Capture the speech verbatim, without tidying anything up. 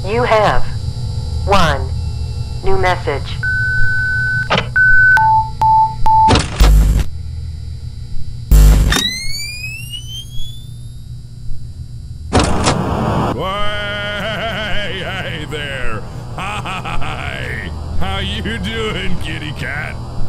You have one new message. Why, hey there. Hi. How you doing, kitty cat?